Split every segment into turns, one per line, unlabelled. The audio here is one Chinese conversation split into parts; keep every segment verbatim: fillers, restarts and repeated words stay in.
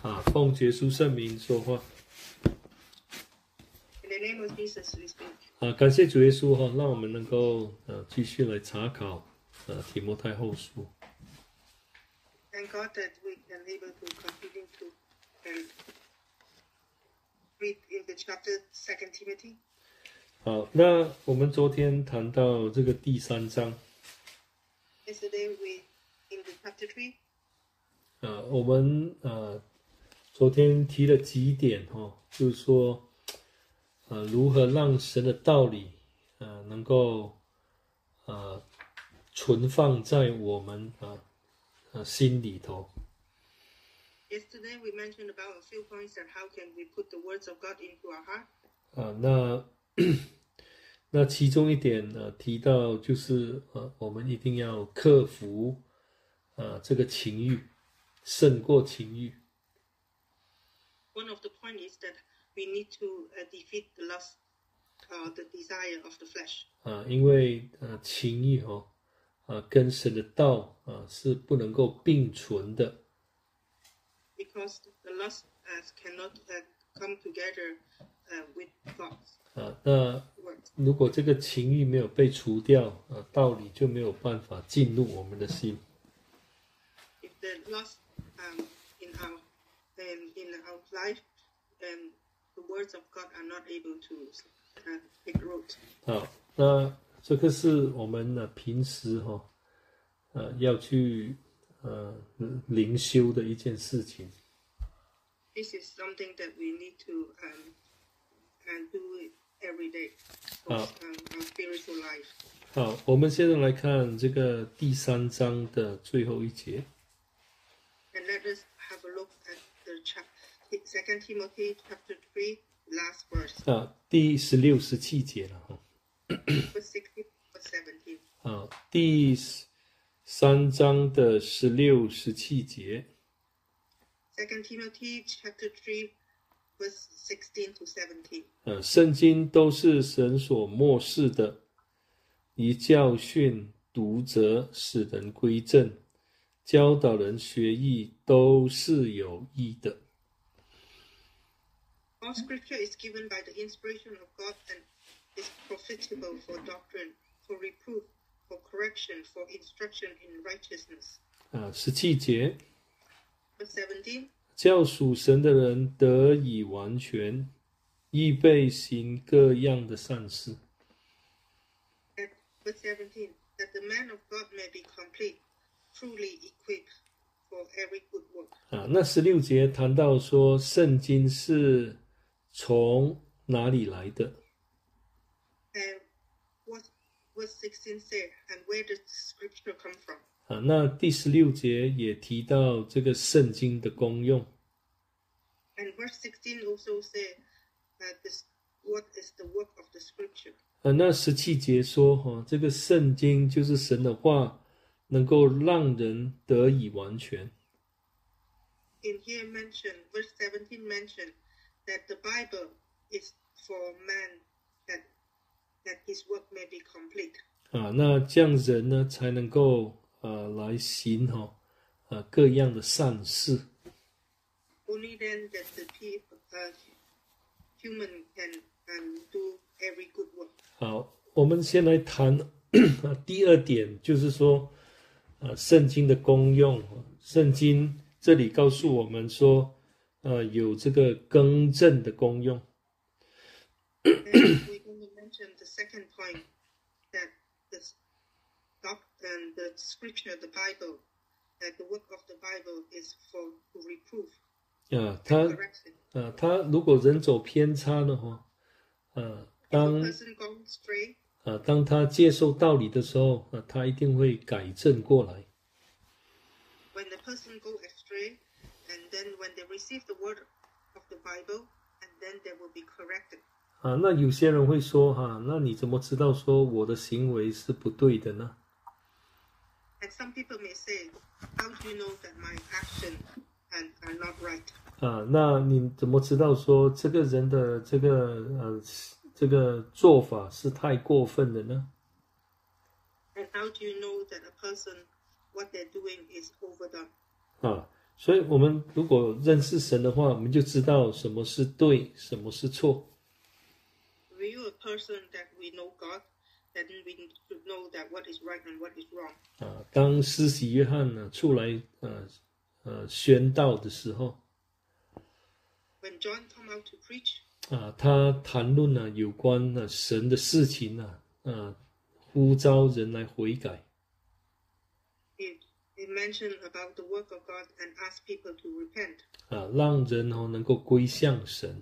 啊，奉耶稣圣名说话。
In the name of Jesus, we speak.
啊，感谢主耶稣哈、哦，让我们能够呃继续来查考呃提摩太后书。
Thank God that we can able to continue to um, read in the chapter Second Timothy.
好，那我们昨天谈到这个第三章。
Yesterday we in the chapter three.
呃，我们呃昨天提了几点哈、哦，就是说呃如何让神的道理呃能够呃存放在我们啊呃心里头。
Yesterday we mentioned about a few points that how can we put the words of God into our heart.
啊，那那其中一点呃提到就是呃我们一定要克服呃这个情欲，胜过情欲。
One of the points is that we need to uh, defeat the lust, uh, the desire of the flesh.
啊，因为呃情欲哦，啊跟神的道啊是不能够并存的。
Because the lust uh, cannot uh, come together uh, with God.
啊，那如果这个情欲没有被除掉，啊，道理就没有办法进入我们的心。
If the lust um, in our in, in our life, then the words of God are not able to uh, take root.
好，那这个是我们呢平时哈、哦，呃要去呃灵修的一件事情。
This is something that we need to um, and do it every day for
Ah.
um, our spiritual life.
好，我们现在来看这个第三章的最后一节。
And let us have a look at the chap- Second Timothy chapter three, last verse,
啊，第十六、十七节了哈。
verse sixteen, verse seventeen.
啊，第三章的十六、十七节。
Second Timothy chapter three, verse sixteen to seventeen.
呃，圣经都是神所默示的，以教训、读责、使人归正、教导人学艺，都是有益的。
All scripture is given by the inspiration of God and is profitable for doctrine, for reproof, for correction, for instruction in righteousness.
啊，十七节，
Verse seventeen.
叫属神的人得以完全，预备行各样的善事。
At verse seventeen, that the man of God may be complete, truly equipped for every good work.
啊，那十六节谈到说，圣经是从哪里来的？
And what verse sixteen said, and where does scripture come from?
啊，那第十六节也提到这个圣经的功用。
And verse sixteen also said, uh, this, what is the work of the scripture?
啊，那十七节说，哈、哦，这个圣经就是神的话，能够让人得以完全。
In here mentioned, verse seventeen mentioned that the Bible is for man that that his work may be complete.
啊，那这样人呢才能够呃来行哈、哦，呃各样的善事。
Only then that the people, uh, human can um, do every good work.
好，我们先来谈第二点，就是说，呃，圣经的功用。圣经这里告诉我们说，呃，有这个更正的功用。
And we're going to mention the second point that the doc and the scripture, the Bible, that the work of the Bible is for to reproof
啊，
and
他
correction.
啊，他如果人走偏差了哈，呃，
If a
当
person goes astray,
啊，当他接受道理的时候，啊，他一定会改正过来。
when the person go astray, and then when they receive the word of the Bible, and then they will be corrected.
啊，那有些人会说哈、啊，那你怎么知道说我的行为是不对的呢？
And some people may say, how do you know that my actions and are not right?
啊，那你怎么知道说这个人的这个呃这个做法是太过分的呢？
And how do you know that a person, what they're doing is overdone?
啊， 所以我们如果认识神的话，我们就知道什么是对，什么是错。
If you are a person that we know God, then we should know that what is right and what is wrong.
啊，当施洗约翰呢出来呃呃宣道的时候，
When John come out to preach,
啊，他谈论了有关呢神的事情呢，啊，呼召人来悔改。
he, he mentioned about the work of God and asked people to repent.
啊，让人哦能够归向神。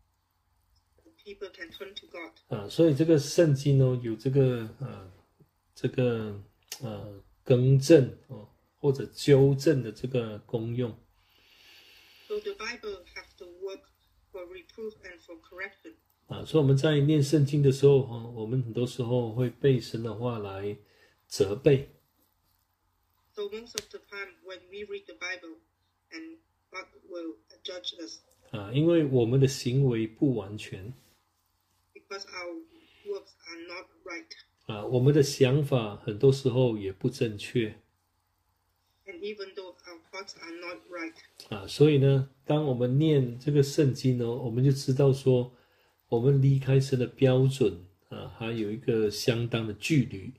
People can turn to God.
啊，所以这个圣经哦有这个呃这个呃更正哦或者纠正的这个功用。
So the Bible has to work for reproof and for correction.
啊，所以我们在念圣经的时候哦，我们很多时候会被神的话来责备。
So most of the time when we read the Bible, and God will judge us.
啊，因为我们的行为不完全。
Because our works are not right.
啊，我们的想法很多时候也不正确。
And even though our thoughts are not right.
啊，所以呢，当我们念这个圣经呢，我们就知道说，我们离开神的标准啊，还有一个相当的距离。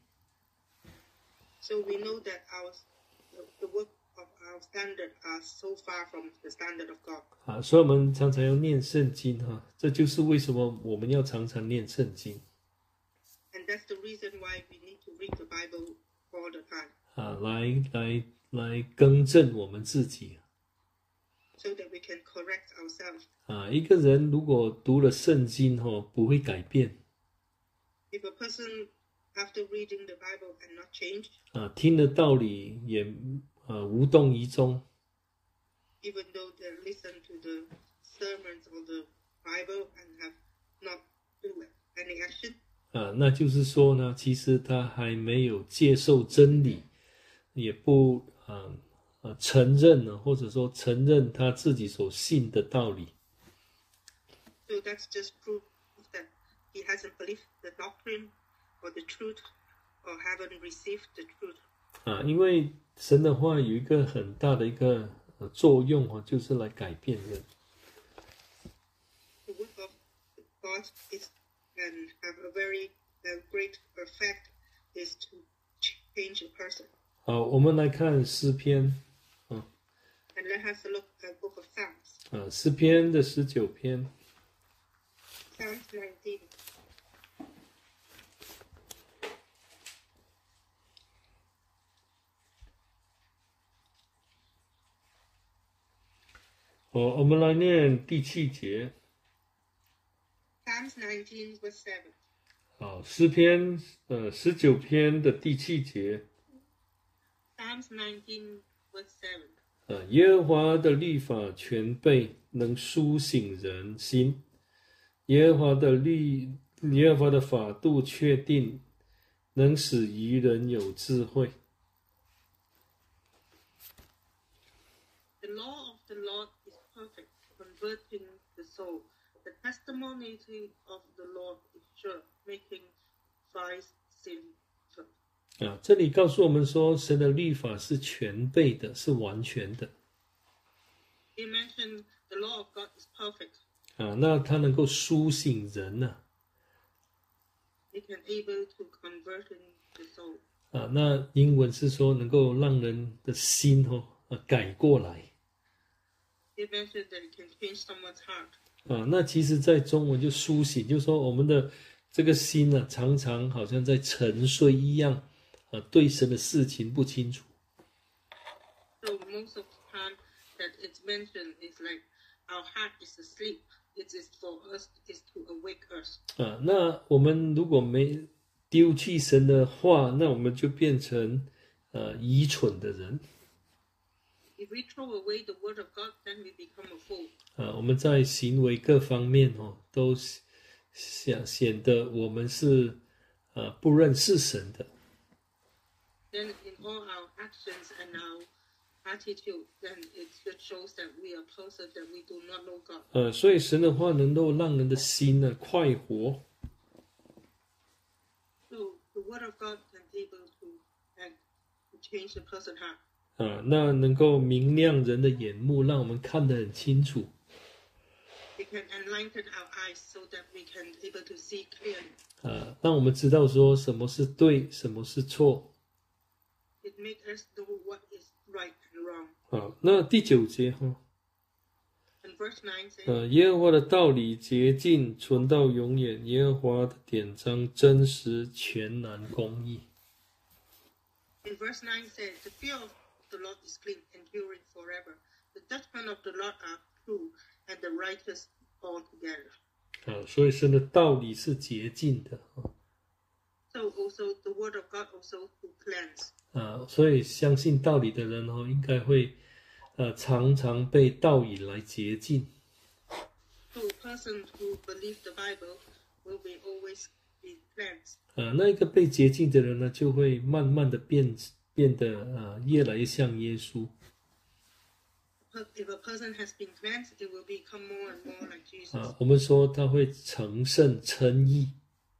So we know that our the, the work of our standard are so far from the standard of God.
啊，所以我们常常要念圣经哈，这就是为什么我们要常常念圣经。
And that's the reason why we need to read the Bible all the time.
啊，来来来更正我们自己。
So that we can correct ourselves.
啊，一个人如果读了圣经哈，不会改变。
If a person after reading the Bible and not change,
啊，听了道理也呃无动于衷。
even though they listen to the sermons or the Bible and have not do any action,
啊，那就是说呢，其实他还没有接受真理，也不啊呃承认呢，或者说承认他自己所信的道理。
so that's just proof that he hasn't believed the doctrine or the truth or haven't received the truth.
啊，因为神的话有一个很大的一个呃作用啊，就是来改变人。
The work of God is and have a very uh, great effect is to change a person.
好，我们来看诗篇，
And let us look at the book of Psalms.
啊，诗篇的十九篇，
Psalms nineteen.
好，我们来念第七节。
Psalms nineteen verse seven.
好，诗篇呃十九篇的第七节，
Psalms nineteen verse seven.
呃，耶和华的律法全备，能苏醒人心。耶和华的律，耶和华的法度确定，能使愚人有智慧。
The law of the Lord is perfect, converting the soul. The testimony of the Lord is sure, making wise simple.
啊，这里告诉我们说，神的律法是全备的，是完全的。
He mentioned the law of God is perfect.
啊，那它能够苏醒人呢、啊？
It can able to convert the soul.
啊，那英文是说能够让人的心哦，啊改过来。
He mentioned that it can change someone's heart.
啊，那其实，在中文就苏醒，就是说我们的这个心呢、啊，常常好像在沉睡一样，啊，对神的事情不清楚。
So most of the time that it's mentioned is like our heart is asleep. It is for us, is to awake us.
啊，那我们如果没丢弃神的话，那我们就变成呃愚蠢的人。
If we throw away the word of God, then we become a fool.
啊，我们在行为各方面哦，都显显得我们是呃不认识神的。
Then in all our actions and our attitude, then it just shows that we are person that we do not know God.
呃，所以神的话能够让人的心呢快活。
So the word of God can be able to, and to change the person's heart.
啊，那能够明亮人的眼目，让我们看得很清楚。
It can enlighten our eyes so that we can able to see clearly.
啊，让我们知道说什么是对，什么是错。
It makes us know what is right and wrong.
啊，那第九节哈，
And verse nine says,
呃，耶和华的道理洁净，存到永远；耶和华的典章真实、全然、公义。
in verse nine says, the fear of the Lord is clean, enduring forever. The judgment of the Lord are true, and the righteous altogether.
啊，所以神的道理是洁净的。
So also the word of God also to cleanse.
啊，所以相信道理的人哦，应该会呃常常被道理来洁净。
So a person who believes the Bible will be always be cleansed.
啊，那一个被洁净的人呢，就会慢慢的变变得啊越来越像耶稣。
If a person has been cleansed, it will become more and more like Jesus.
啊，我们说他会成圣称义。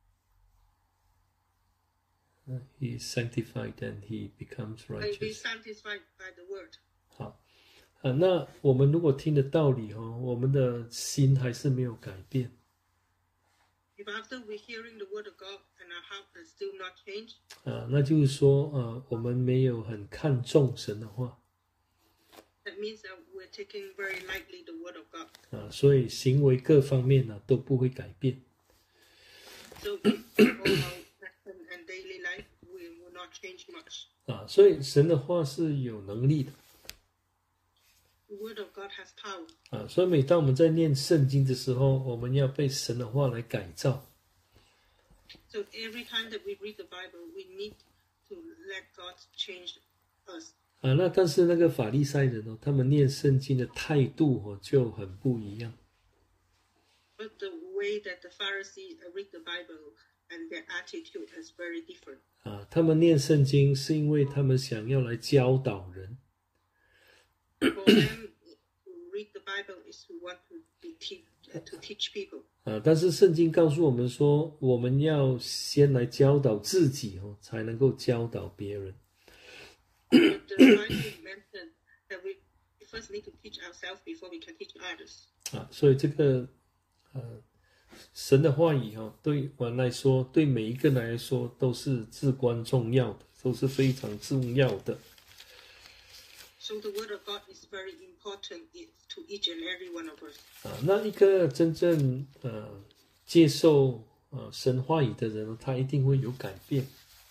He is sanctified and he becomes
Will be
righteous.
sanctified by the word.
好，啊，那我们如果听的道理哦，我们的心还是没有改变。
If after we hearing the word of God and our heart is still not changed,
啊，那就是说，呃，我们没有很看重神的话。
that means that we're taking very lightly the word of God.
啊，所以行为各方面呢、都不会改变。
So in all our action and daily life, we will not change much.
啊，所以神的话是有能力的。
The word of God has power.
啊，所以每当我们在念圣经的时候，我们要被神的话来改造。
So every time that we read the Bible, we need to let God change us.
啊，那但是那个法利赛人哦，他们念圣经的态度哦就很不一样。
But the way that the Pharisees read the Bible and their attitude is very different.
啊，他们念圣经是因为他们想要来教导人。
For them, to read the Bible is to want to be teach uh, to teach people.
啊，但是圣经告诉我们说，我们要先来教导自己哦，才能够教导别人。
But the Bible mentioned that we first need to teach ourselves before we can teach others.
啊，所以这个呃，神的话语哈，对我来说，对每一个人来说都是至关重要的，都是非常重要的。
So the word of God is very important to each and every one of us.
啊，那一个真正呃接受呃神话语的人，他一定会有改变。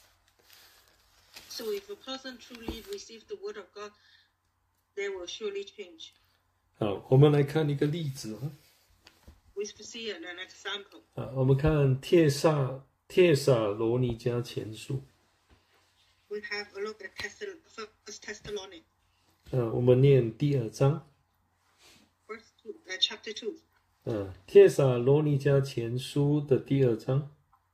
So if a person truly receives the word of God, they will surely change.
好，我们来看一个例子啊。
We see an example.
啊，我们看帖撒帖撒罗尼迦前书。
We have a look at First Thessalonians.
呃，我们念第二章。
First two, uh, chapter two.
呃，帖撒罗尼迦前书的第二章。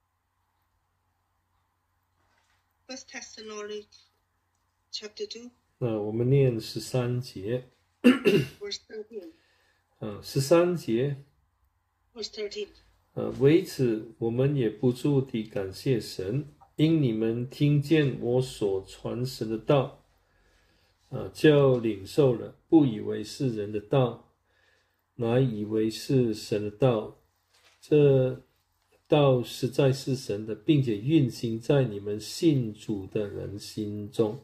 First Thessalonians, chapter two.
那我们念十三节。
Verse thirteen.
嗯，十三节。
Verse thirteen.
呃，为此我们也不住地感谢神，因你们听见我所传神的道，啊，就领受了，不以为是人的道，乃以为是神的道。这道实在是神的，并且运行在你们信主的人心中。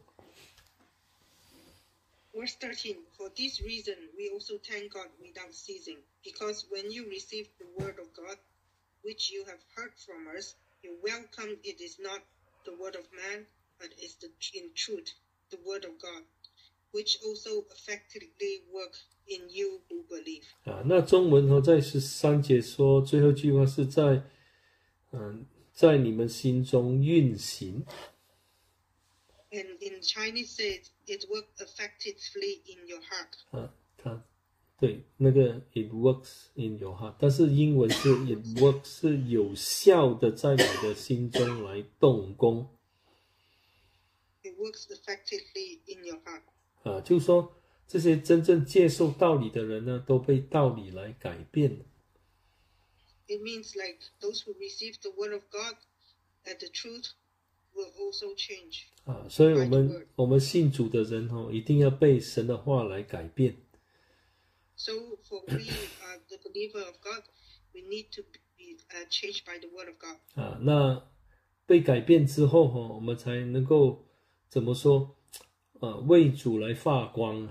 Verse thirteen. For this reason, we also thank God without ceasing, because when you received the word of God, which you have heard from us, you welcome it is not the word of man, but is the in truth the word of God, which also effectively work in you who believe.
啊，那中文哦，在十三节说最后一句话是在，嗯，在你们心中运行。
And in Chinese says it works effectively in your heart.
啊，它对那个 it works in your heart， 但是英文是 it works 是有效的在你的心中来动工。
It works effectively in your heart.
啊，就是说这些真正接受道理的人呢，都被道理来改变了。
It means like those who receive the word of God as the truth, will also change
啊，所以我
by the
们
word.
我们信主的人哦，一定要被神的话来改变。
So for we, uh, the believer of God, we need to be uh, changed by the word of God.
啊，那被改变之后哈、哦，我们才能够怎么说？啊，为主来发光。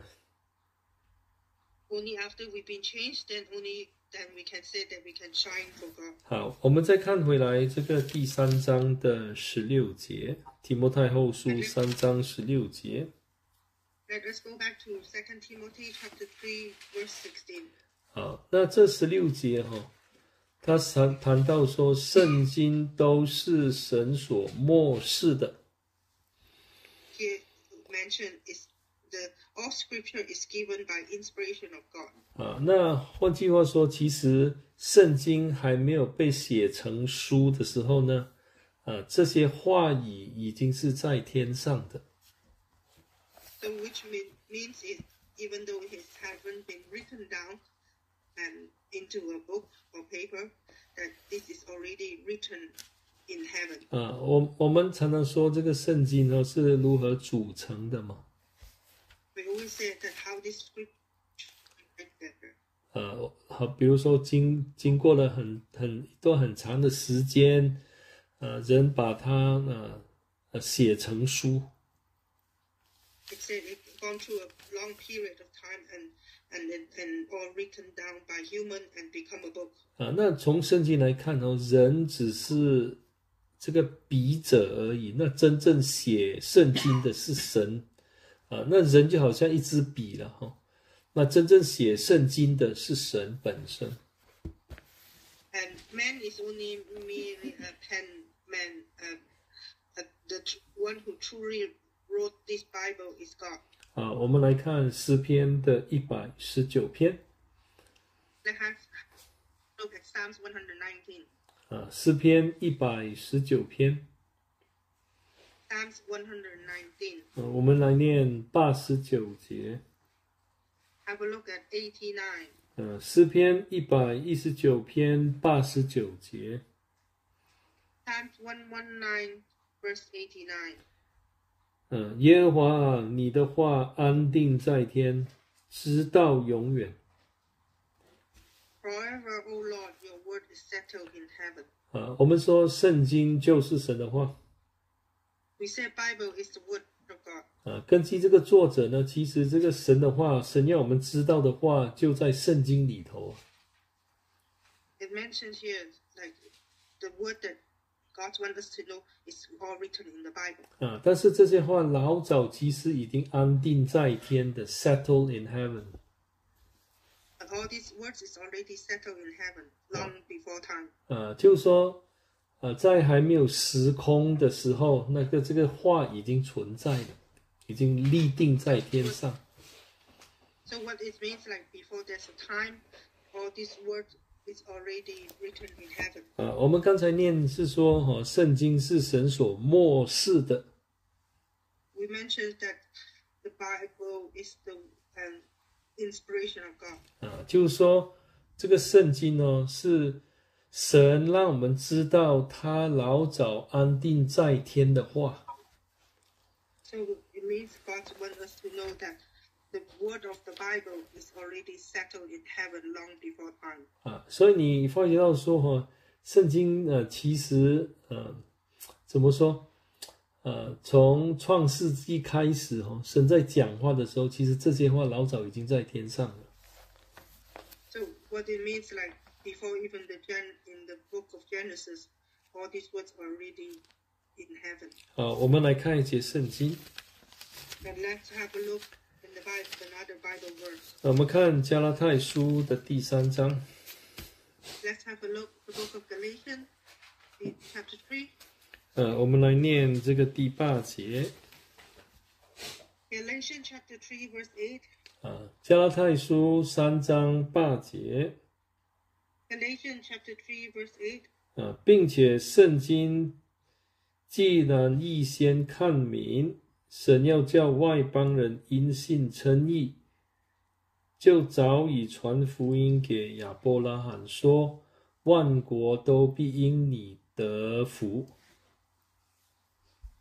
Only after we've been changed, then only then we can say that we can shine for God.
好，我们再看回来这个第三章的十六节，提摩太后书三章十六节。
Let us go back to Second Timothy chapter three, verse sixteen.
好，那这十六节哈、哦，他谈谈到说，圣经都是神所默示的。
Here mentioned is the all scripture is given by inspiration of God.
啊，那换句话说，其实圣经还没有被写成书的时候呢，啊，这些话语已经是在天上的。
So which mean, means it, even though it haven't been written down and into a book or paper, that this is already written in heaven.
啊，我我们常常说这个圣经呢是如何组成的嘛？
We always say that how this scripture is together.
呃，好，比如说经经过了很很一段很长的时间，呃，人把它呃呃写成书。
It said it's gone through a long period of time and and and all written down by human and become a book.
啊，那从圣经来看哦，人只是这个笔者而已，那真正写圣经的是神啊，那人就好像一支笔了哈、哦，那真正写圣经的是神本身。
And man is only merely a pen man. Uh, uh, the tr- one who truly wrote this Bible is God.
啊，我们来看诗篇的一百十九篇。
Let's have look at Psalms one nineteen.
啊，诗篇一百十九篇。
Psalms one nineteen.
呃，我们来念八十九节。
Have a look at eighty-nine.
呃，诗篇一百一十九篇八十九节。
Psalms one nineteen, verse eighty-nine.
嗯、呃，耶和华啊，你的话安定在天，直到永远。
Forever, O Lord, your word is settled in heaven.
啊，我们说圣经就是神的话。
We say Bible is the word of God.
啊，根据这个作者呢，其实这个神的话，神要我们知道的话，就在圣经里头。
It mentions here like the word that God wants us to know is all written in the Bible.
啊，但是这些话老早其实已经安定在天的 ，settled in heaven。
But all these words is already settled in heaven long before time.
啊，就是说，呃，在还没有时空的时候，那个这个话已经存在了，已经立定在天上。
So what it means like before there's a time, all these words is already written in heaven.
啊，我们刚才念是说，哈、哦，圣经是神所默示的。
We mentioned that the Bible is the um, inspiration of God.
啊，就是说，这个圣经呢，是神让我们知道他老早安定在天的话。
So it means God wants us to know that the word of the Bible is already settled in heaven long before time.
啊，所以你发觉到说，哈，圣经呃，其实呃，怎么说？呃，从创世纪开始，哈，神在讲话的时候，其实这些话老早已经在天上了。
So what it means like before even the gen in the book of Genesis, all these words are already in heaven.
好，我们来看一节圣经。
And let's have a look in the Bible, another Bible verse.
我们看加拉太书的第三章。
Let's have a look at the book of Galatians, in chapter three.
呃，我们来念这个第八节。
Galatians chapter three, verse eight.
啊，加拉太书三章八节。
Galatians chapter three, verse eight.
啊，并且圣经既然预先看明，神要叫外邦人因信称义，就早已传福音给亚伯拉罕说，万国都必因你得福。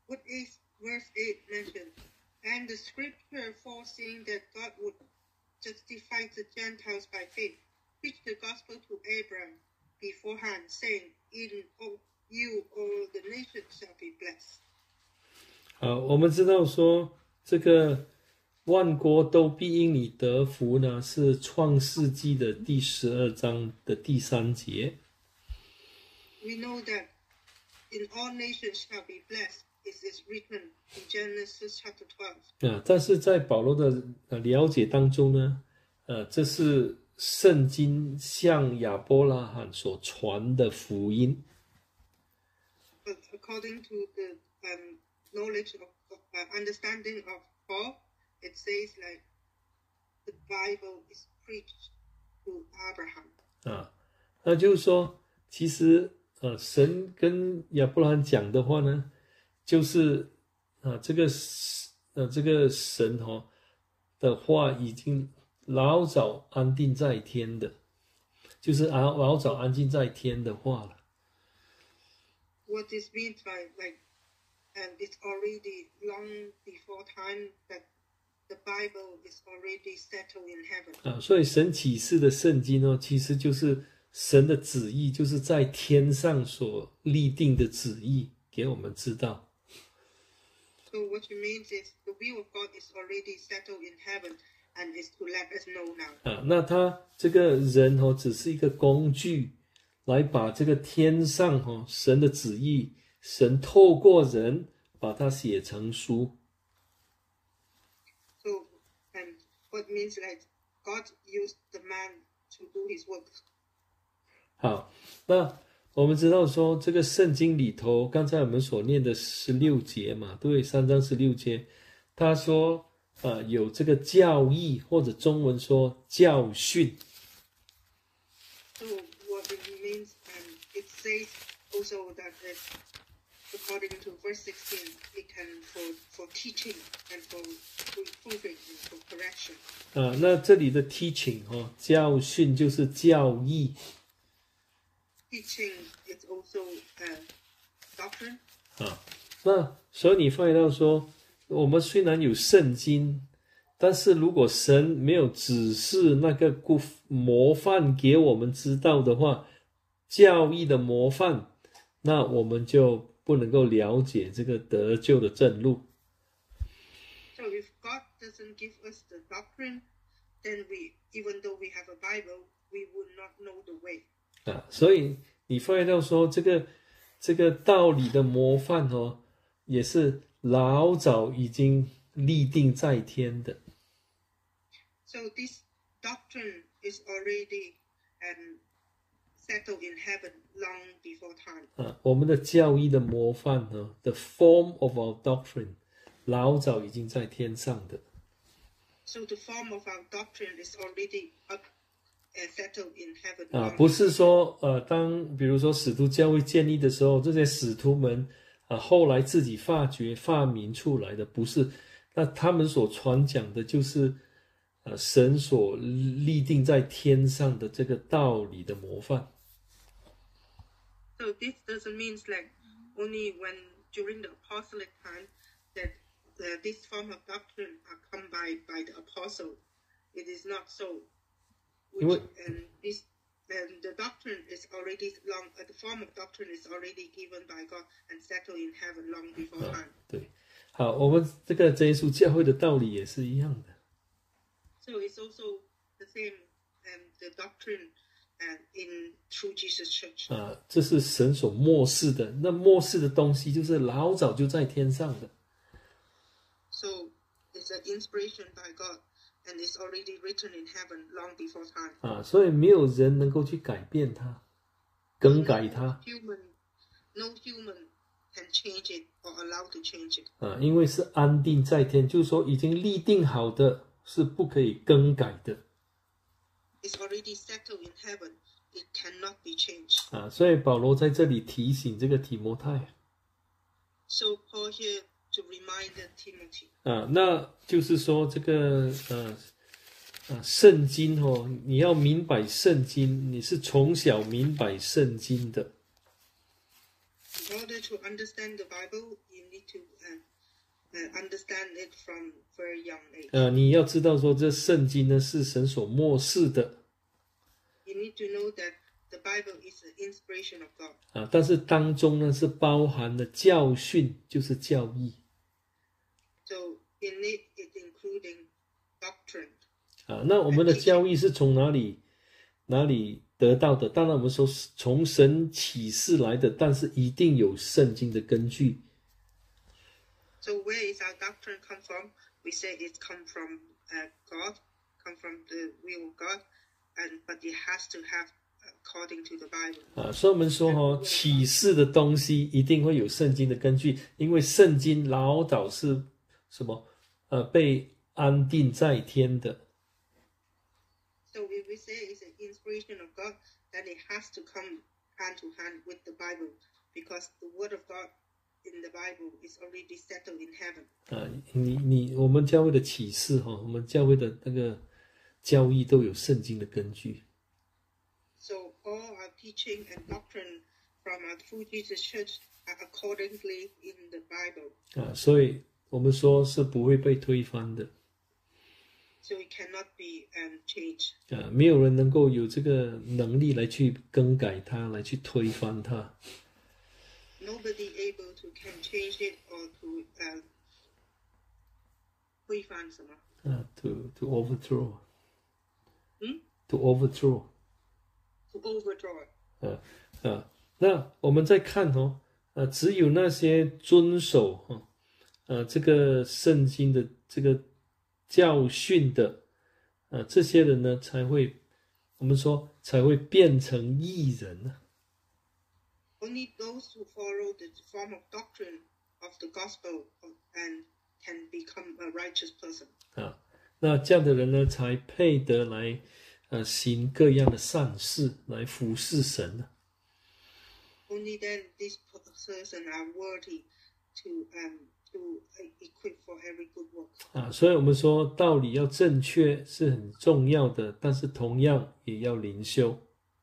what is verse eight mentioned? And the scripture foreseeing that God would justify the Gentiles by faith, preached the gospel to Abraham beforehand, saying, in all, you all the nations shall be blessed.
好，我们知道说这个万国都必因你得福呢，是创世纪的第十二章的第三节。
We know that in all nations shall be blessed. It is written in Genesis chapter twelve.
啊，但是在保罗的呃了解当中呢，呃，这是圣经向亚伯拉罕所传的福音。
But according to the um, knowledge of uh, understanding of Paul, it says like the Bible is preached to Abraham.
啊，那就是说，其实呃，神跟亚伯拉罕讲的话呢，就是啊，这个呃，这个神哦的话已经老早安定在天的，就是老老早安定在天的话了。
What is meant by like, and it's already long before time that the Bible is already settled in heaven.
啊，所以神启示的圣经哦，其实就是神的旨意，就是在天上所立定的旨意，给我们知道。
So what it means is the will of God is already settled in heaven and is to let us know now.
啊，那他这个人哦，只是一个工具，来把这个天上哦神的旨意，神透过人把它写成书。
So, and what means like God used the man to do his work.
好，那我们知道说这个圣经里头，刚才我们所念的十六节嘛，对，三章十六节，他说，呃，有这个教义，或者中文说教训。
So what it means, and it says also that it, according to verse sixteen, it can for for teaching and for reproving and for correction.
啊，那这里的 teaching 哦，教训就是教义。
Teaching is also uh, doctrine.
啊，那所以你发现到说，我们虽然有圣经，但是如果神没有指示那个模范给我们知道的话，教义的模范，那我们就不能够了解这个得救的正路。
So if God doesn't give us the doctrine, then we, even though we have a Bible, we would not know the way.
啊，所以你发现到说，这个这个道理的模范哦，也是老早已经立定在天的。
So this doctrine is already um, settled in heaven long before time.
啊，我们的教义的模范呢 ，the form of our doctrine， 老早已经在天上的。
So the form of our doctrine is already up, uh, settled in heaven.
啊，
long
不是
before
说呃，当比如说使徒教会建立的时候，这些使徒们啊，后来自己发掘发明出来的，不是。那他们所传讲的就是呃神所立定在天上的这个道理的模范。
So this doesn't mean like only when during the apostolic time that uh, this form of doctrine are come by by the apostle. It is not so. Which,
What?
and this and the doctrine is already long. Uh, the form of doctrine is already given by God and settled in heaven long before
啊
time.
对，好，我们这个真耶稣教会的道理也是一样的。
So it's also the same, um, the doctrine, and in through Jesus Church.
啊，这是神所漠视的，那漠视的东西就是老早就在天上的。
So it's an inspiration by God, and it's already written in heaven long before time.
啊，所以没有人能够去改变它，更改它。
Human, no human can change it or allow to change it.
啊，因为是安定在天，就是说已经立定好的，是不可以更改的。
It's already settled in heaven. It cannot be changed.
啊，所以保罗在这里提醒这个提摩太。
So Paul here to remind Timothy.
啊，那就是说这个呃呃圣经哦，你要明白圣经，你是从小明白圣经的。
In order to understand the Bible, you need to uh, uh, understand it from very young age.
呃，你要知道说这圣经呢是神所默示的。
You need to know that the Bible is the inspiration of God.
啊，但是当中呢是包含了教训，就是教义。
So in it, it including doctrine.
啊，那我们的教义是从哪里哪里得到的？当然我们说是从神启示来的，但是一定有圣经的根据。
So where is our doctrine come from? We say it come from uh, God, come from the will of God, and but it has to have according to the Bible.
啊，所以我们说哦，启示的东西一定会有圣经的根据，因为圣经老早是什么？呃，被安定在天的。
So if we say it's an inspiration of God, then it has to come hand to hand with the Bible, because the word of God in the Bible is already settled in heaven.
啊，你你我们教会的启示哈，我们教会的那个教义都有圣经的根据。
So all our teaching and doctrine from our True Jesus Church are accordingly in the Bible.
啊，所以我们说是不会被推翻的。
So it cannot be um, changed.
啊，没有人能够有这个能力来去更改它，来去推翻它。
Nobody able to can change it or to uh, 推翻什么？
啊 ，to to overthrow，
嗯
，to overthrow，
to overthrow it.
啊啊，那我们再看哦，啊，只有那些遵守哈，呃、啊，这个圣经的这个教训的，啊，这些人呢才会，我们说才会变成义人呢。
Only those who follow the form of doctrine of the gospel and can become a righteous person.
啊，那这样的人呢，才配得来，呃，行各样的善事，来服侍神呢。
Only then this person are worthy to um to equip for every good work.
啊，所以我们说道理要正确是很重要的，但是同样也要灵修。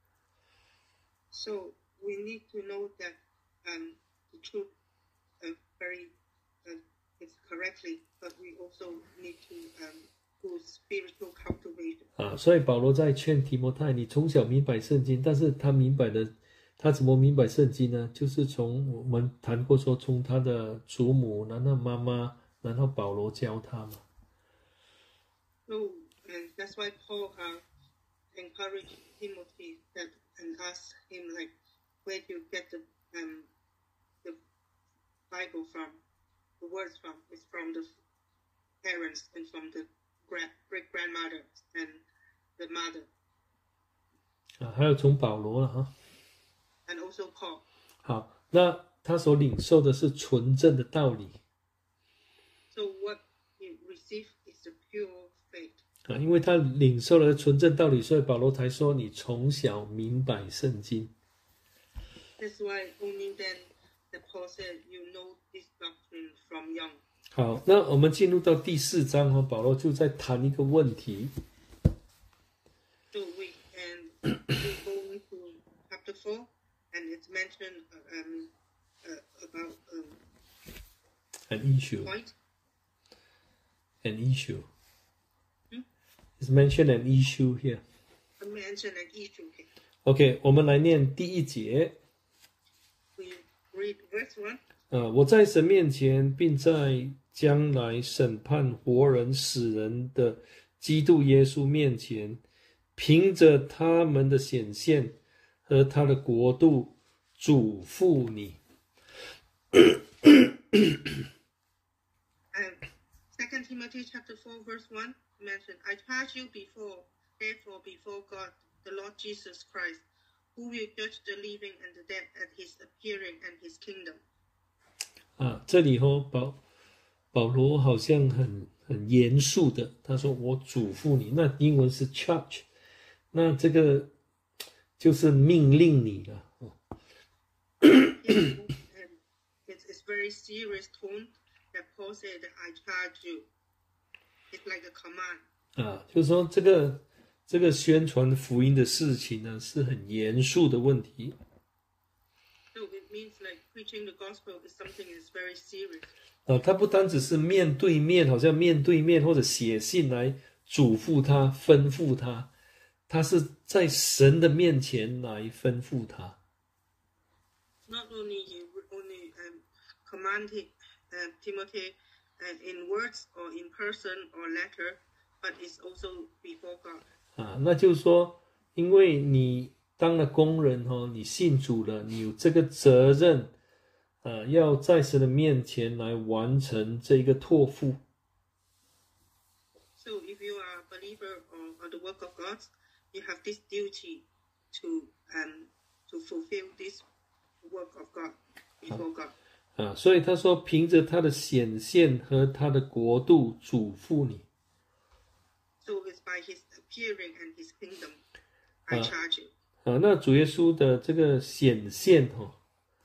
So we need to know that um the truth uh, very uh, is correctly, but we also need to um do spiritual cultivation.
啊，所以保罗在劝提摩太，你从小明白圣经，但是他明白的，他怎么明白圣经呢？就是从我们谈过说，从他的祖母，然后妈妈，然后保罗教他嘛。
So and that's why Paul uh, encouraged Timothy that and asked him like, where do you get the um the Bible from? The words from is from the parents and from the great great grandmother and the mother.
啊，还有从保罗了哈。
And also Paul.
好，那他所领受的是纯正的道理。
So what he received is the pure faith.
啊，因为他领受了纯正道理，所以保罗才说你从小明白圣经。
That's why only then that Paul said you know this doctrine from young.
好，那我们进入到第四章哦，保罗就在谈一个问题。
So we and we go into chapter four, and it's mentioned um uh, about um
an issue.
point.
An issue.
Hmm?
It's mentioned an issue here.
I mentioned an issue here.
OK， 我们来念第一节。
We read verse one.
呃，我在神面前，并在将来审判活人死人的基督耶稣面前，凭着他们的显现和他的国度，嘱咐你。
And Second Timothy chapter four verse one mentioned, I charge you before, therefore before God, the Lord Jesus Christ, who will judge the living and the dead at his appearing and his kingdom.
啊，这里哦，保保罗好像很很严肃的，他说我嘱咐你，那英文是 charge， 那这个就是命令你了。
Yes, and it's, it's very serious tone that Paul said that I charge you. It's like a command.
啊，就是说这个这个宣传福音的事情呢，是很严肃的问题。
So it means like preaching the gospel is something is very serious.
啊，他不单只是面对面，好像面对面或者写信来嘱咐他、吩咐他，他是在神的面前来吩咐他。
Not only you only um, command uh, Timothy uh, in words or in person or letter, but it's also before God.
啊，那就是说，因为你当了工人哦，你信主了，你有这个责任，呃，要在神的面前来完成这个托付。
So if you are a believer or, or the work of God, you have this duty to um to fulfill this work of God before God.
啊，所以他说，凭着他的显现和他的国度嘱咐你。
So it's by His appearing and His kingdom, I charge you.
啊，那主耶稣的这个显现哦，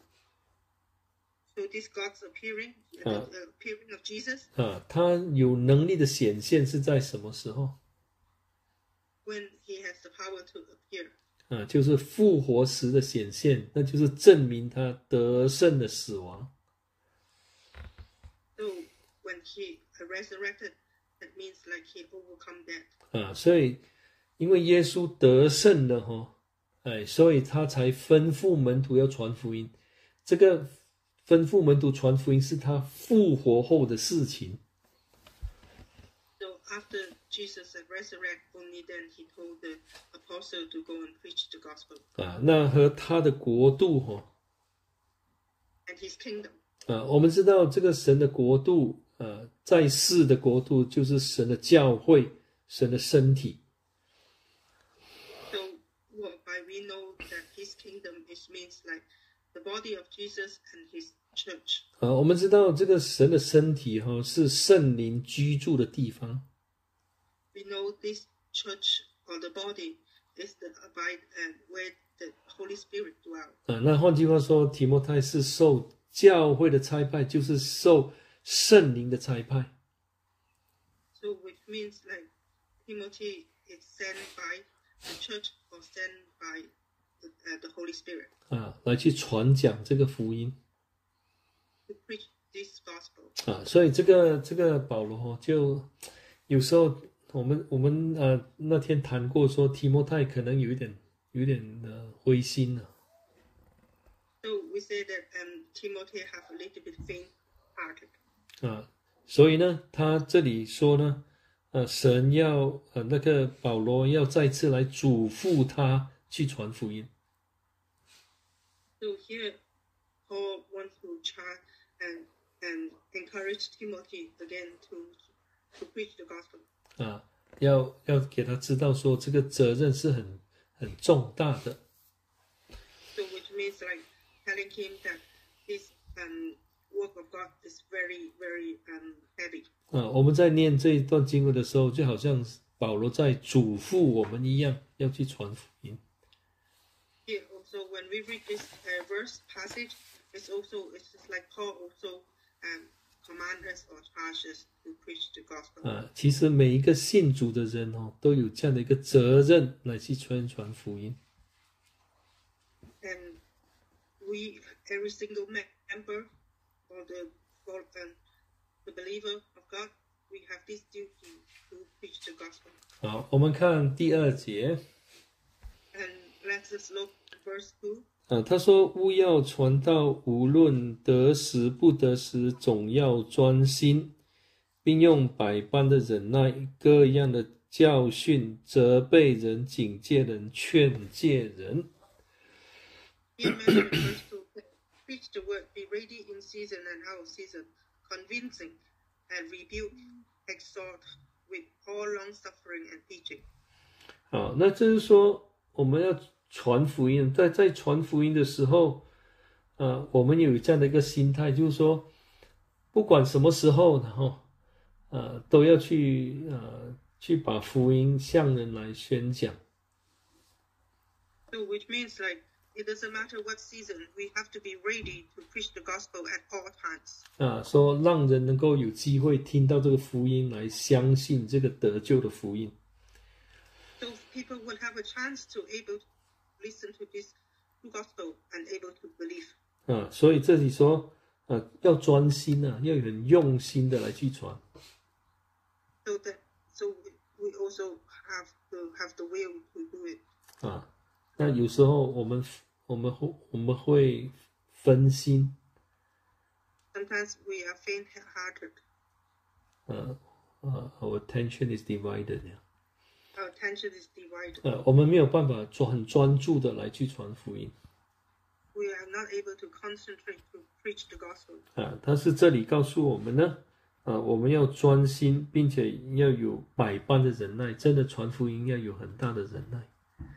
So this God's appearing, the appearing of Jesus,
啊，他有能力的显现是在什么时候？
when He has the power to appear.
啊，就是复活时的显现，那就是证明他得胜的死亡。
So when He resurrected, that means like He overcome death.
啊，所以因为耶稣得胜了哈，哎，所以他才吩咐门徒要传福音。这个吩咐门徒传福音是他复活后的事情。
So after Jesus had resurrected, only then He told the apostle to go and preach the gospel.
啊，那和他的国度哈，
And His kingdom.
啊，我们知道这个神的国度，呃，在世的国度就是神的教会，神的身体。
So well, by we know that His kingdom is means like the body of Jesus and His church.
啊，我们知道这个神的身体哈是圣灵居住的地方。
We know this church or the body is the abide and where the Holy Spirit dwells.
啊，那换句话说，提摩太是受教会的差派，就是受圣灵的差派。
So which means like Timothy is sent by the church or sent by the, uh, the Holy Spirit
啊，来去传讲这个福音
to preach this gospel.
啊，所以这个这个保罗哦，就有时候我们我们呃那天谈过说，提摩太可能有一点有一点呃灰心了。
So we say that um, Timothy have a little bit faint-hearted.
啊，所以呢，他这里说呢，呃，神要呃那个保罗要再次来嘱咐他去传福音。
So here, Paul wants to charge and and encourage Timothy again to to preach the gospel.
啊，要要给他知道说这个责任是很很重大的。
So which means like telling him that this um work of God is very very um heavy.
啊，我们在念这一段经文的时候，就好像保罗在嘱咐我们一样，要去传福音。
Here also when we read this uh, verse passage, it's also it's just like Paul also um command us or charge us to preach the gospel.
啊，其实每一个信主的人哦，都有这样的一个责任来去宣传福音。
And we, every single member or the or, um, the believer of God, we have this duty to preach the gospel.
好，我们看第二节。
And let's just look at verse two.
啊，他说：“勿要传道，无论得时不得时，总要专心，并用百般的忍耐，各样的教训，责备人、警戒人、劝诫人。”
Here, remember verse two. Preach the word, be ready in season and out of season, convincing and rebuke, exhort with all long suffering and teaching.
好，那就是说，我们要传福音，在在传福音的时候，呃，我们有这样的一个心态，就是说，不管什么时候，然后，呃，都要去呃去把福音向人来宣讲。
So which means like it doesn't matter what season, we have to be ready to preach the gospel at all times.
啊，说让人能够有机会听到这个福音，来相信这个得救的福音。
So people will have a chance to able to listen to this gospel and able to believe.
啊，所以这里说，呃，要专心啊，要很用心的来去传。
So that so we, we also have to have the will to do it.
啊，那有时候我们我们会我们会分心。
Sometimes we are faint-hearted.
呃呃 ，our attention is divided.
Our attention is divided.
呃，我们没有办法专很专注的来去传福音。
We are not able to concentrate to preach the gospel.
啊，但是这里告诉我们呢，啊，我们要专心，并且要有百般的忍耐，真的传福音要有很大的忍耐。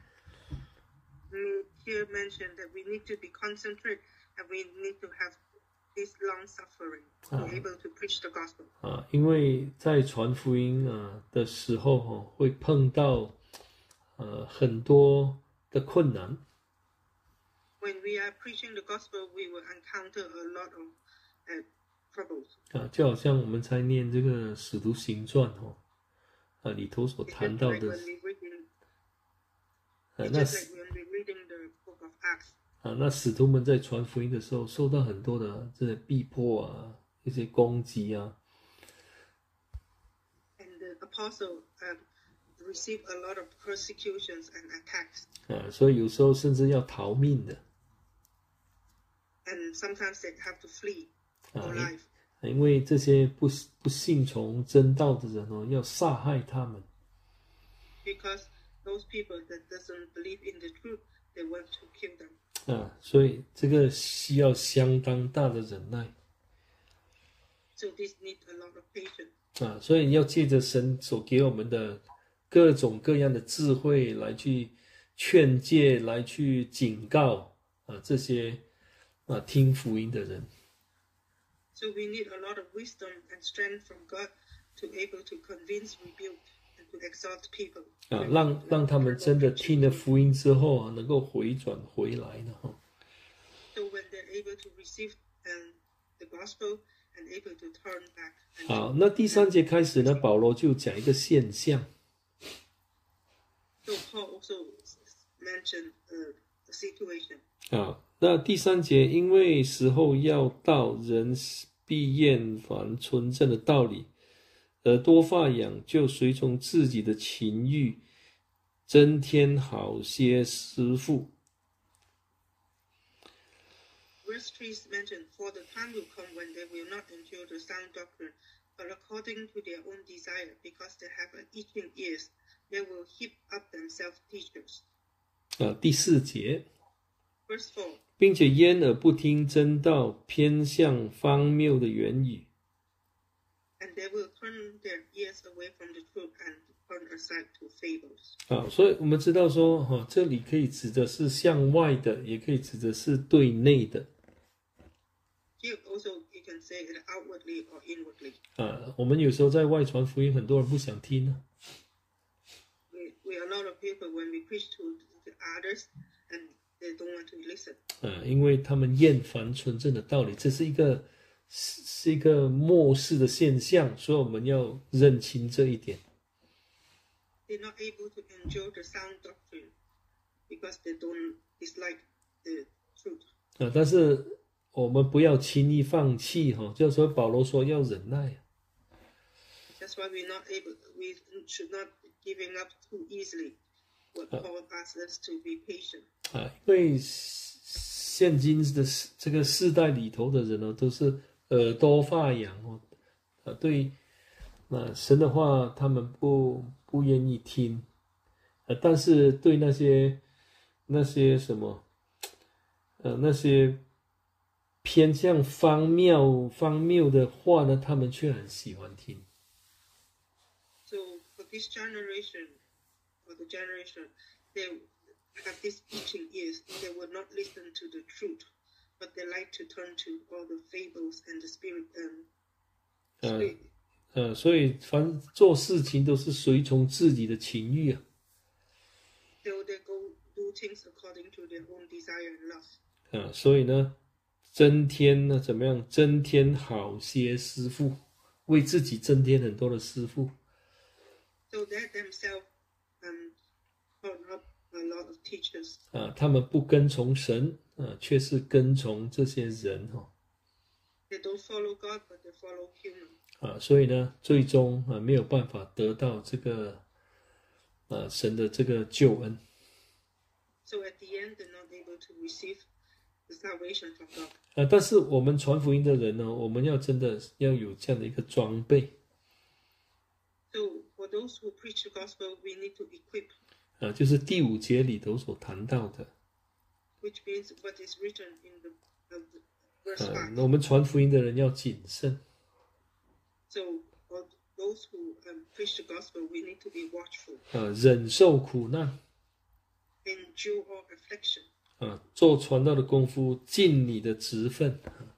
Mm, Here mentioned that we need to be concentrate and we need to have this long suffering to be able to preach the gospel.
啊，因为在传福音啊的时候，哦，会碰到呃很多的困难。
When we are preaching the gospel, we will encounter a lot of uh, troubles.
啊，就好像我们在念这个《使徒行传》哦，啊里头所
It's
谈
just
到
like
的，
when we reading,
啊
it's
那
just like when we're reading the book of Acts.
啊那使徒们在传福音的时候，受到很多的这些逼迫啊，一些攻击啊。
And the apostle um, received a lot of persecutions and attacks.
啊，所以有时候甚至要逃命的。
And sometimes they have to flee
啊
for life.
因为这些不不信从真道的人哦，要杀害他们。
Because those people that doesn't believe in the truth, they want to kill them.
啊，所以这个需要相当大的忍耐。
So this needs a lot of patience.
啊，所以要借着神所给我们的各种各样的智慧来去劝诫，来去警告啊这些啊听福音的人。
So we need a lot of wisdom and strength from God to able to convince, rebuke, and to exhort people.
啊，让让他们真的听了福音之后啊，能够回转回来呢哈。
So when they're able to receive um, the gospel and able to turn back. And
好，那第三节开始呢，保罗就讲一个现象。
So Paul also mentioned uh, the situation.
啊，那第三节，因为时候要到，人必厌烦纯正的道理，而多发痒，就随从自己的情欲，增添好些师傅。
Verse three mentioned, For the time will come when they will not endure the sound doctrine, but according to their own desire, because they have an itching ears, they will heap up themselves teachers.
啊，第四节，
Verse four,
并且焉而不听真道，偏向荒谬的言语。
and they will turn their ears away from the truth and turn aside to fables.
啊，所以我们知道说，哈、哦，这里可以指的是向外的，也可以指的是对内的。
Here also you can say it outwardly or inwardly.
啊，我们有时候在外传福音，很多人不想听呢。
We, we are a lot of people when we preach to the others and they don't want to listen.
啊，因为他们厌烦纯正的道理，这是一个是是一个末世的现象，所以我们要认清这一点。
They're not able to endure the sound doctrine because they don't dislike the truth.
啊，但是我们不要轻易放弃哈，就是说保罗说要忍耐。
That's why we're not able, we should not giving up too easily. What Paul asks us to be patient.
啊，因为现今的这个世代里头的人呢，都是耳朵发痒哦，啊，对，那神的话他们不不愿意听，啊，但是对那些那些什么，呃，那些偏向荒谬荒谬的话呢，他们却很喜欢听。
So for this generation, or the generation, they have this itching ears. They will not listen to the truth, but they like to turn to all the fables and the spirit and
呃
spirit.
呃，所以凡做事情都是随从自己的情欲啊。
So they go do things according to their own desire and lust.
啊，所以呢，增添呢怎么样？增添好些师傅，为自己增添很多的师傅。
So they themselves um turn up a lot of teachers.
啊，他们不跟从神，啊，却是跟从这些人哈、哦。
They don't follow God, but they follow human.
啊，所以呢，最终啊没有办法得到这个啊神的这个救恩。
So at the end, they're not able to receive the salvation from God.
啊，但是我们传福音的人呢，我们要真的要有这样的一个装备。
So for those who preach the gospel, we need to equip.
啊，就是第五节里头所谈到的。
Which means what is written in the, uh, the verse
啊，
five.
那我们传福音的人要谨慎。
So for those who um, preach the gospel, we need to be watchful.
啊，忍受苦难。
Endure all affliction.
啊，做传道的功夫，尽你的职分。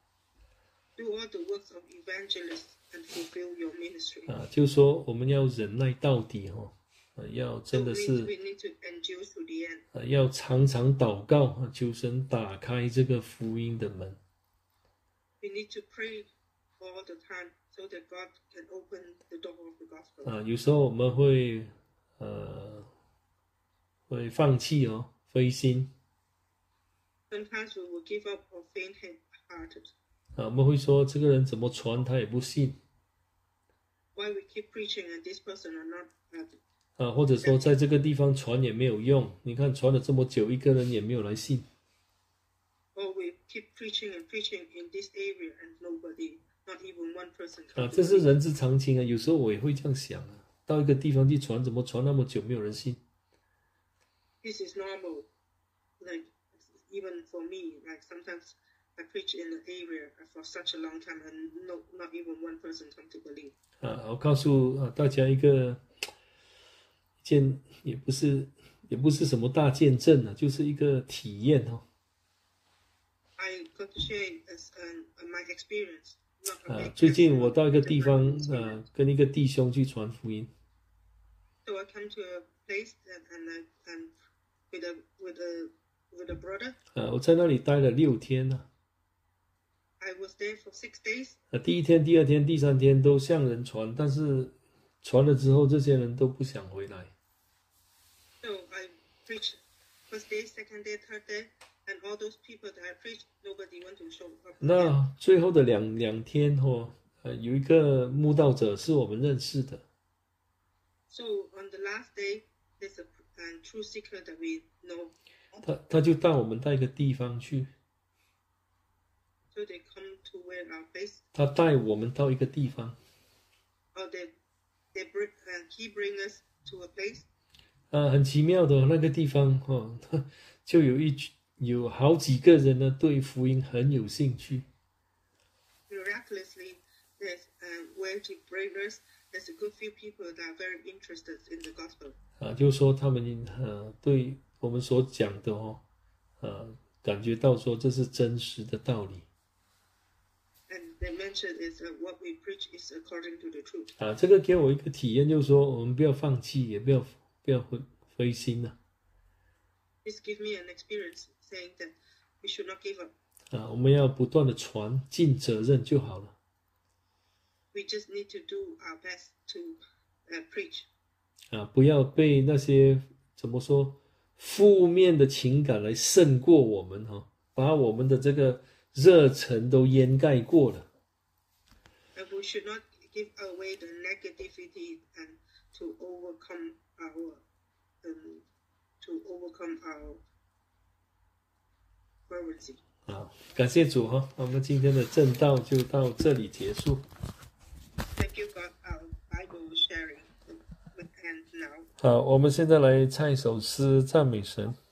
Do all the works of evangelists and fulfill your ministry.
啊，就是说我们要忍耐到底哦，啊，要
So
真的
we
是
we need to endure to the end.
啊，要常常祷告啊，求神打开这个福音的门。
We need to pray all the time so that God can open the door of the gospel.
啊，有时候我们会呃会放弃哦，灰心
Sometimes we will give up or faint-hearted.
啊，我们会说这个人怎么传他也不信
Why we keep preaching and this person are not. Uh,
啊，或者说在这个地方传也没有用，你看传了这么久，一个人也没有来信
or we keep preaching and preaching in this area and nobody, not even one person.
啊，
come to
这是
believe.
人之常情啊。有时候我也会这样想啊，到一个地方去传，怎么传那么久没有人信？
This is normal. Like even for me, like sometimes I preach in an area for such a long time and no, not even one person come to believe.
啊，我告诉啊大家一个一件也不是也不是什么大见证啊，就是一个体验哦。
I got to share as um, my experience. Not a
啊，
big
最近我
testimony,
到一个
but
地
my
方，
experience.
呃，跟一个弟兄去传福音。
So I come to a place and and I, and with a with a with a brother.
啊，我在那里待了六天呢、
I was there for six days.
啊。第一天、第二天、第三天都向人传，但是传了之后，这些人都不想回来。
So I preached first day, second day, third day, and all those people that I preached, nobody want to show up.
那最后的两两天哦，呃，有一个慕道者是我们认识的，
So on the last day, there's a, a true seeker that we know.
他他就带我们到一个地方去，
So they come to where our place,
他带我们到一个地方，
or they they bring and he bring us to a place.
啊，很奇妙的、哦、那个地方哦，就有一有好几个人呢对福音很有兴趣。
Miraculously, there's uh, where to bring us. There's a good few people that are very interested in the gospel.
啊，就是说他们呃对我们所讲的哦，呃，感觉到说这是真实的道理
And they mentioned is uh, what we preach is according to the truth.
啊。这个给我一个体验，就是说我们不要放弃，也不要不要灰灰心呐
This give me an experience saying that we should not give up.
啊，我们要不断的传，尽责任就好了
We just need to do our best to uh, preach.
啊，不要被那些怎么说负面的情感来胜过我们哈、哦，把我们的这个热忱都掩盖过了。
And we should not give away the negativity and to overcome our um, to overcome our fervency.
啊，感谢主哈，那我们今天的正道就到这里结束。
Thank you, God. Our Bible sharing would end now.
好，我们现在来唱一首诗赞美神。